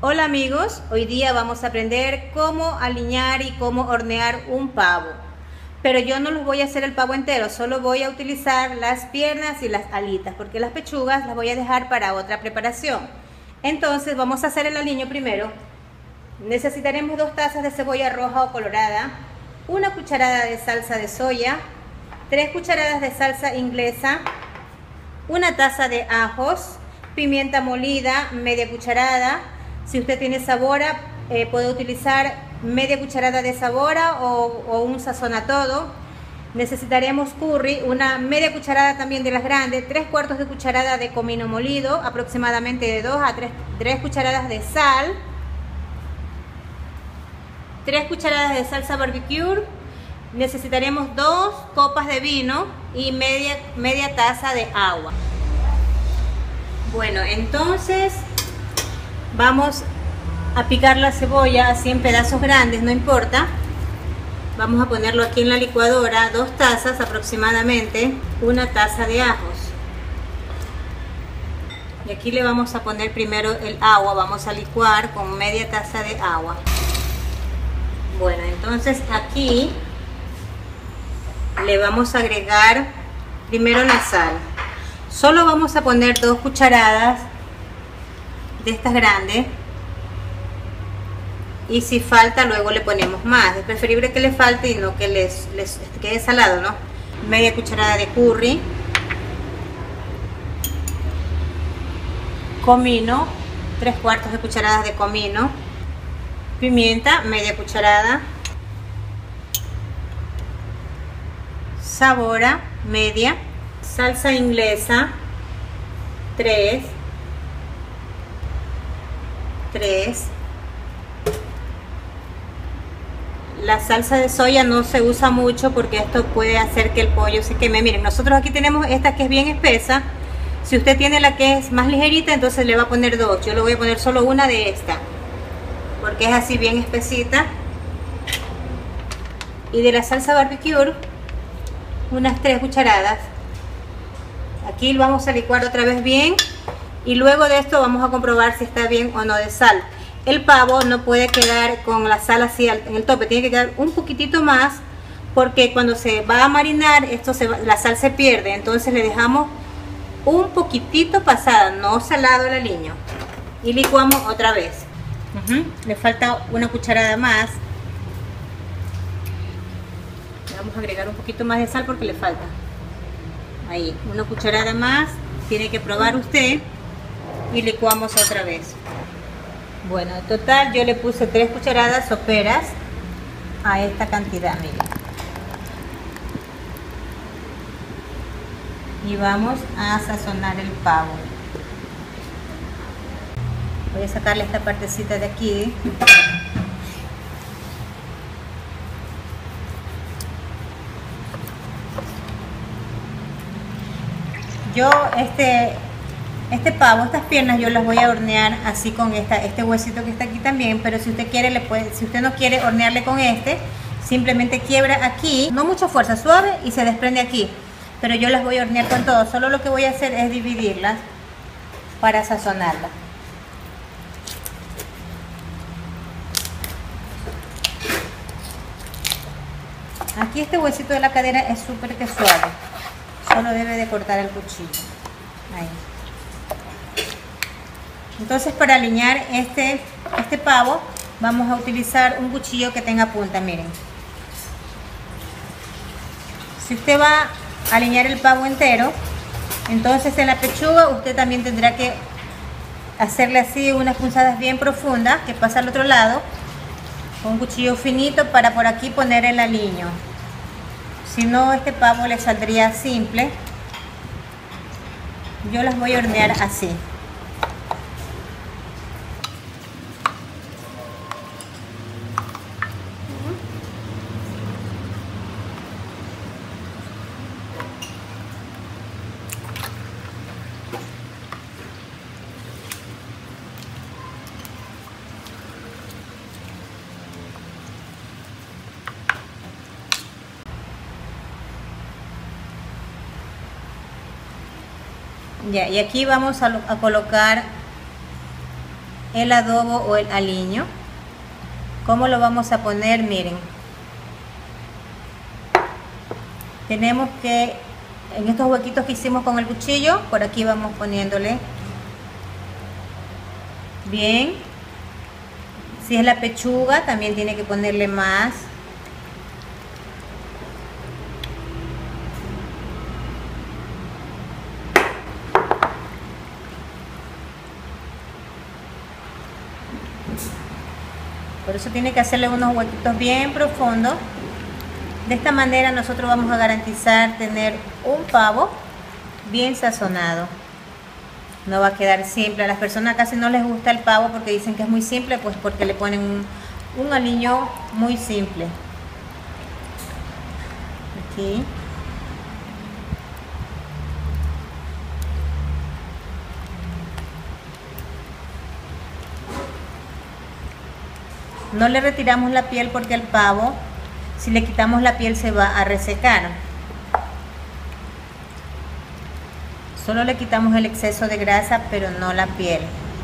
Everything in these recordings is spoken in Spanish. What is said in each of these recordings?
Hola amigos, hoy día vamos a aprender cómo aliñar y cómo hornear un pavo. Pero yo no los voy a hacer el pavo entero, solo voy a utilizar las piernas y las alitas, porque las pechugas las voy a dejar para otra preparación. Entonces vamos a hacer el aliño primero. Necesitaremos 2 tazas de cebolla roja o colorada, 1 cucharada de salsa de soya, 3 cucharadas de salsa inglesa, 1 taza de ajos, pimienta molida, media cucharada. Si usted tiene sabora, puede utilizar media cucharada de sabora o un sazón a todo. Necesitaremos curry, una media cucharada también de las grandes, 3/4 de cucharada de comino molido, aproximadamente de 2 a 3 cucharadas de sal, 3 cucharadas de salsa barbecue. Necesitaremos 2 copas de vino y media taza de agua. Bueno, entonces vamos a picar la cebolla así en pedazos grandes, no importa. Vamos a ponerlo aquí en la licuadora, 2 tazas aproximadamente, 1 taza de ajos. Y aquí le vamos a poner primero el agua, vamos a licuar con media taza de agua. Bueno, entonces aquí le vamos a agregar primero la sal. Solo vamos a poner 2 cucharadas de estas grandes, y si falta luego le ponemos más. Es preferible que le falte y no que les quede salado, ¿no? Media cucharada de curry, comino, 3/4 de cucharadas de comino, pimienta, media cucharada, sabora, media, salsa inglesa, 3, la salsa de soya no se usa mucho porque esto puede hacer que el pollo se queme. Miren, nosotros aquí tenemos esta que es bien espesa. Si usted tiene la que es más ligerita, entonces le va a poner 2. Yo le voy a poner solo una de esta porque es así bien espesita. Y de la salsa barbecue, unas 3 cucharadas. Aquí lo vamos a licuar otra vez bien. Y luego de esto vamos a comprobar si está bien o no de sal. El pavo no puede quedar con la sal así en el tope, tiene que quedar un poquitito más, porque cuando se va a marinar la sal se pierde. Entonces le dejamos un poquitito pasada, no salado el aliño, y licuamos otra vez. Le falta 1 cucharada más. Le vamos a agregar un poquito más de sal porque le falta. Ahí, 1 cucharada más, tiene que probar usted. Y licuamos otra vez. Bueno, en total yo le puse 3 cucharadas soperas a esta cantidad, miren. Y vamos a sazonar el pavo. Voy a sacarle esta partecita de aquí. Yo este pavo, estas piernas yo las voy a hornear así con este huesito que está aquí también, pero si usted quiere, si usted no quiere hornearle con simplemente quiebra aquí, no mucha fuerza, suave, y se desprende aquí. Pero yo las voy a hornear con todo, solo lo que voy a hacer es dividirlas para sazonarlas. Aquí este huesito de la cadera es súper que suave, solo debe de cortar el cuchillo. Ahí. Entonces, para aliñar este pavo vamos a utilizar un cuchillo que tenga punta, miren. Si usted va a aliñar el pavo entero, entonces en la pechuga usted también tendrá que hacerle así unas punzadas bien profundas, que pasa al otro lado, con un cuchillo finito para por aquí poner el aliño. Si no, este pavo le saldría simple. Yo las voy a hornear así. Ya, y aquí vamos a colocar el adobo o el aliño. ¿Cómo lo vamos a poner? Miren, tenemos que, en estos huequitos que hicimos con el cuchillo, por aquí vamos poniéndole bien. Si es la pechuga, también tiene que ponerle más. Por eso tiene que hacerle unos huequitos bien profundos. De esta manera nosotros vamos a garantizar tener un pavo bien sazonado. No va a quedar simple. A las personas casi no les gusta el pavo porque dicen que es muy simple, pues porque le ponen un aliño muy simple. Aquí. No le retiramos la piel porque el pavo, si le quitamos la piel, se va a resecar. Solo le quitamos el exceso de grasa, pero no la piel.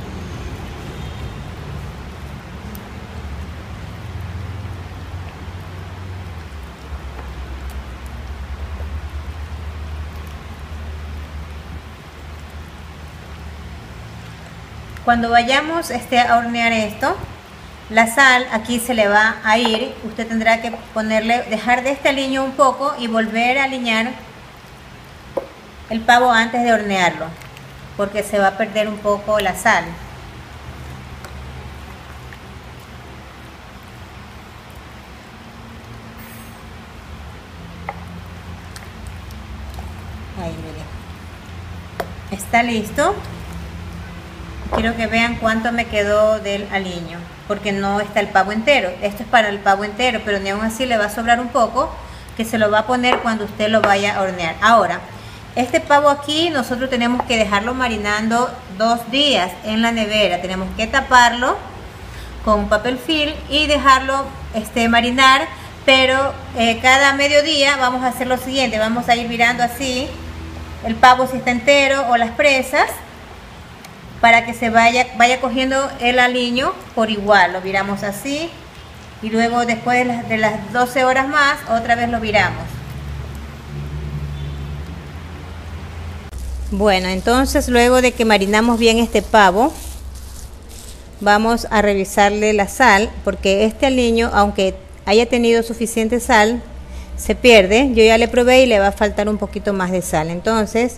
Cuando vayamos a hornear esto, la sal aquí se le va a ir. Usted tendrá que ponerle, dejar de este aliño un poco y volver a aliñar el pavo antes de hornearlo, porque se va a perder un poco la sal. Ahí, mire. Está listo. Quiero que vean cuánto me quedó del aliño, porque no está el pavo entero. Esto es para el pavo entero, pero ni aún así le va a sobrar un poco, que se lo va a poner cuando usted lo vaya a hornear. Ahora, este pavo aquí nosotros tenemos que dejarlo marinando 2 días en la nevera. Tenemos que taparlo con papel film y dejarlo marinar, pero cada mediodía vamos a hacer lo siguiente. Vamos a ir mirando así el pavo si está entero o las presas, para que se vaya cogiendo el aliño por igual. Lo viramos así y luego después de las 12 horas más otra vez lo viramos. Bueno, entonces luego de que marinamos bien este pavo, vamos a revisarle la sal, porque este aliño, aunque haya tenido suficiente sal, se pierde. Yo ya le probé y le va a faltar un poquito más de sal. Entonces,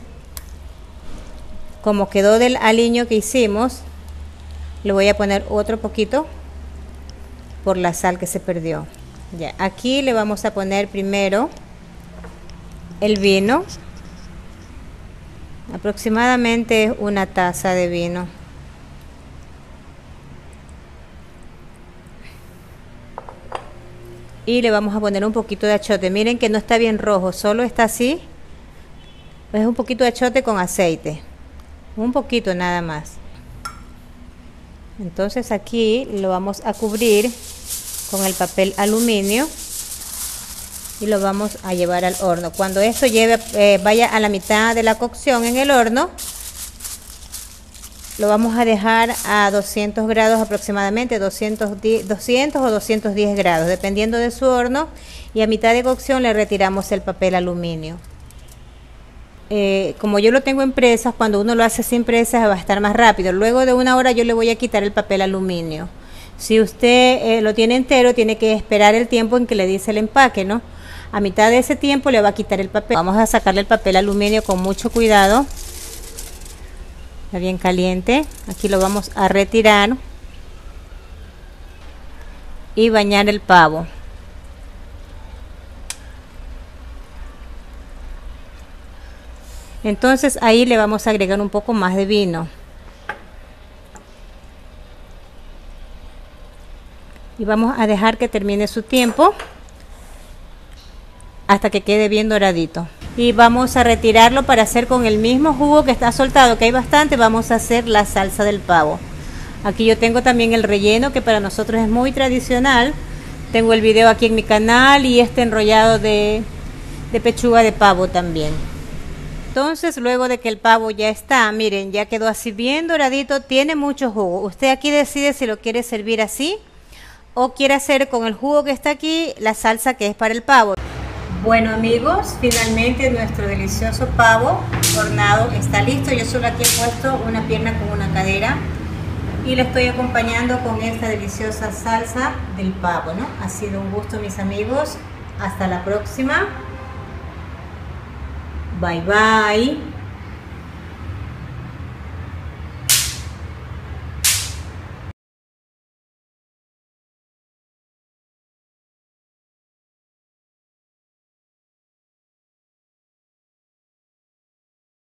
como quedó del aliño que hicimos, le voy a poner otro poquito por la sal que se perdió. Ya, aquí le vamos a poner primero el vino, aproximadamente 1 taza de vino. Y le vamos a poner un poquito de achiote. Miren que no está bien rojo, solo está así. Es un poquito de achiote con aceite. Un poquito nada más. Entonces aquí lo vamos a cubrir con el papel aluminio y lo vamos a llevar al horno. Cuando esto vaya a la mitad de la cocción en el horno, lo vamos a dejar a 200 grados aproximadamente, 200 o 210 grados, dependiendo de su horno, y a mitad de cocción le retiramos el papel aluminio. Como yo lo tengo en presas, cuando uno lo hace sin presas va a estar más rápido. Luego de 1 hora yo le voy a quitar el papel aluminio. Si usted lo tiene entero, tiene que esperar el tiempo en que le dice el empaque, ¿no? A mitad de ese tiempo le va a quitar el papel. Vamos a sacarle el papel aluminio con mucho cuidado. Está bien caliente. Aquí lo vamos a retirar y bañar el pavo. Entonces ahí le vamos a agregar un poco más de vino. Y vamos a dejar que termine su tiempo hasta que quede bien doradito. Y vamos a retirarlo para hacer con el mismo jugo que está soltado, que hay bastante. Vamos a hacer la salsa del pavo. Aquí yo tengo también el relleno, que para nosotros es muy tradicional. Tengo el video aquí en mi canal y este enrollado de pechuga de pavo también. Entonces, luego de que el pavo ya está, miren, ya quedó así bien doradito, tiene mucho jugo. Usted aquí decide si lo quiere servir así o quiere hacer con el jugo que está aquí la salsa que es para el pavo. Bueno amigos, finalmente nuestro delicioso pavo hornado está listo. Yo solo aquí he puesto una pierna con una cadera y le estoy acompañando con esta deliciosa salsa del pavo, ¿no? Ha sido un gusto, mis amigos. Hasta la próxima. Bye bye.